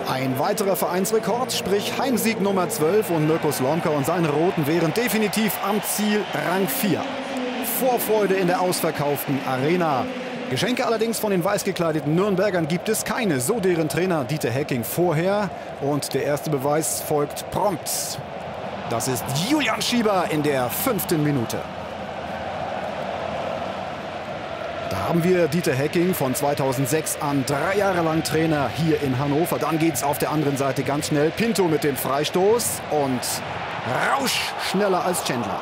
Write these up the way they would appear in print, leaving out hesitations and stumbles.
Ein weiterer Vereinsrekord, sprich Heimsieg Nummer 12 und Mirko Slomka und seine Roten wären definitiv am Ziel Rang 4. Vorfreude in der ausverkauften Arena. Geschenke allerdings von den weiß gekleideten Nürnbergern gibt es keine, so deren Trainer Dieter Hecking vorher. Und der erste Beweis folgt prompt. Das ist Julian Schieber in der 5. Minute. Da haben wir Dieter Hecking von 2006 an 3 Jahre lang Trainer hier in Hannover. Dann geht es auf der anderen Seite ganz schnell. Pinto mit dem Freistoß und Rausch schneller als Chandler.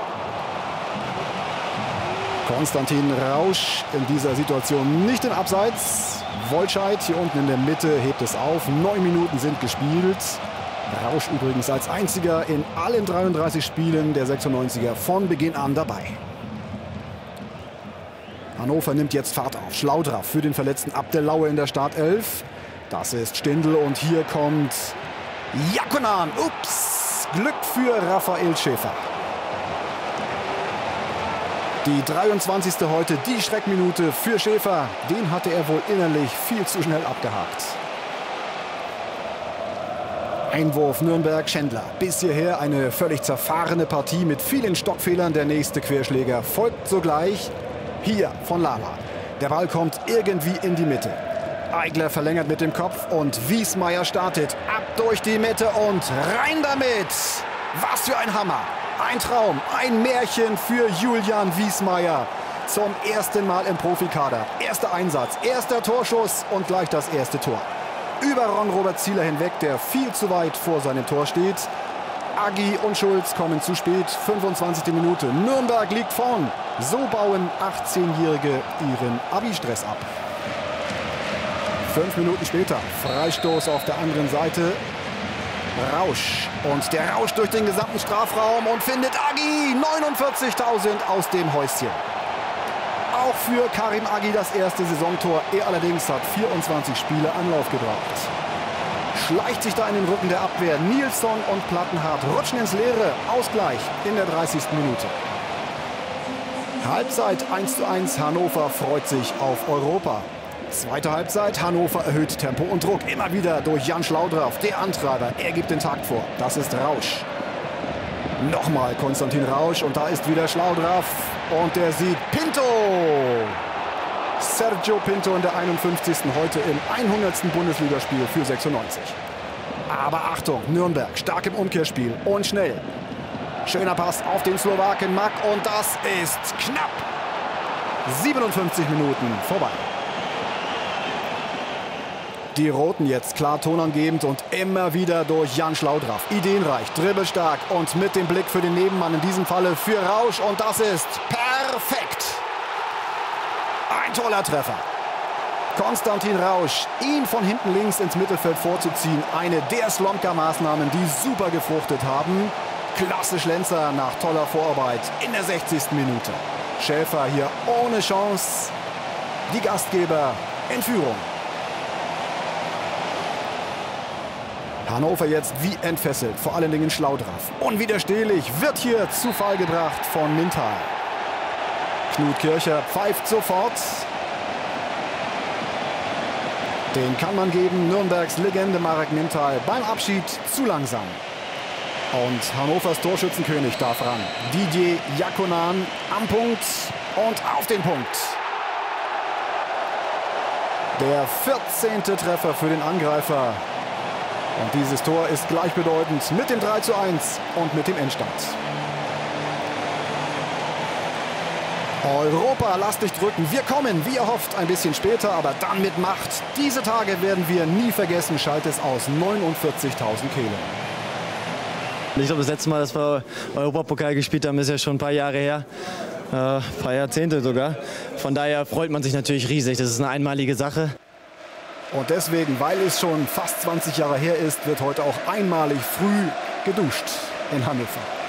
Konstantin Rausch in dieser Situation nicht im Abseits. Wolscheid hier unten in der Mitte hebt es auf. 9 Minuten sind gespielt. Rausch übrigens als einziger in allen 33 Spielen der 96er von Beginn an dabei. Hannover nimmt jetzt Fahrt auf. Schlaudraff für den verletzten Abdelaue in der Startelf. Das ist Stindl und hier kommt Jakonan. Ups, Glück für Raphael Schäfer. Die 23. heute, die Schreckminute für Schäfer. Den hatte er wohl innerlich viel zu schnell abgehakt. Einwurf Nürnberg, Chandler. Bis hierher eine völlig zerfahrene Partie mit vielen Stockfehlern. Der nächste Querschläger folgt sogleich. Hier von Lala. Der Ball kommt irgendwie in die Mitte. Eigler verlängert mit dem Kopf und Wiesmeier startet. Ab durch die Mitte und rein damit. Was für ein Hammer. Ein Traum, ein Märchen für Julian Wiesmeier. Zum ersten Mal im Profikader. Erster Einsatz, erster Torschuss und gleich das erste Tor. Über Ron-Robert Zieler hinweg, der viel zu weit vor seinem Tor steht. Agi und Schulz kommen zu spät. 25. Minute. Nürnberg liegt vorn. So bauen 18-Jährige ihren Abi-Stress ab. 5 Minuten später. Freistoß auf der anderen Seite. Rausch. Und der Rausch durch den gesamten Strafraum und findet Agi. 49.000 aus dem Häuschen. Auch für Karim Agi das erste Saisontor. Er allerdings hat 24 Spiele Anlauf gebraucht. Schleicht sich da in den Rücken der Abwehr. Nilsson und Plattenhardt rutschen ins Leere. Ausgleich in der 30. Minute. Halbzeit 1:1. Hannover freut sich auf Europa. Zweite Halbzeit. Hannover erhöht Tempo und Druck. Immer wieder durch Jan Schlaudraff, der Antreiber. Er gibt den Takt vor. Das ist Rausch. Nochmal Konstantin Rausch und da ist wieder Schlaudraff. Und der sieht Pinto. Sergio Pinto in der 51. heute im 100. Bundesligaspiel für 96. Aber Achtung, Nürnberg stark im Umkehrspiel und schnell. Schöner Pass auf den Slowaken Mack und das ist knapp. 57 Minuten vorbei. Die Roten jetzt klar tonangebend und immer wieder durch Jan Schlaudraff. Ideenreich, dribbelstark und mit dem Blick für den Nebenmann, in diesem Falle für Rausch. Und das ist perfekt. Ein toller Treffer. Konstantin Rausch, ihn von hinten links ins Mittelfeld vorzuziehen. Eine der Slomka-Maßnahmen, die super gefruchtet haben. Klasse Schlenzer nach toller Vorarbeit in der 60. Minute. Schäfer hier ohne Chance. Die Gastgeber in Führung. Hannover jetzt wie entfesselt, vor allen Dingen Schlaudraff. Unwiderstehlich wird hier zu Fall gebracht von Mintal. Knut Kircher pfeift sofort. Den kann man geben. Nürnbergs Legende Marek Mintal beim Abschied zu langsam. Und Hannovers Torschützenkönig darf ran. Didier Jakonan am Punkt und auf den Punkt. Der 14. Treffer für den Angreifer. Und dieses Tor ist gleichbedeutend mit dem 3:1 und mit dem Endstand. Europa, lasst dich drücken. Wir kommen, wie erhofft, ein bisschen später, aber dann mit Macht. Diese Tage werden wir nie vergessen. Schaltet es aus 49.000 Kehlen. Ich glaube, das letzte Mal, dass wir Europapokal gespielt haben, ist ja schon ein paar Jahre her. Ein paar Jahrzehnte sogar. Von daher freut man sich natürlich riesig. Das ist eine einmalige Sache. Und deswegen, weil es schon fast 20 Jahre her ist, wird heute auch einmalig früh geduscht in Hannover.